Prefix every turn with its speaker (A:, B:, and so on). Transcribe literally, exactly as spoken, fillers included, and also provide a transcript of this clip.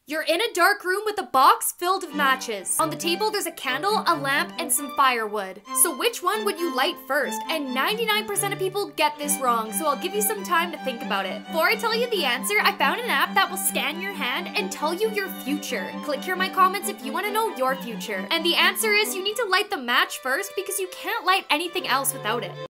A: You're in a dark room with a box filled with matches. On the table, there's a candle, a lamp, and some firewood. So which one would you light first? And ninety-nine percent of people get this wrong, so I'll give you some time to think about it. Before I tell you the answer, I found an app that will scan your hand and tell you your future. Click here in my comments if you want to know your future. And the answer is you need to light the match first because you can't light anything else without it.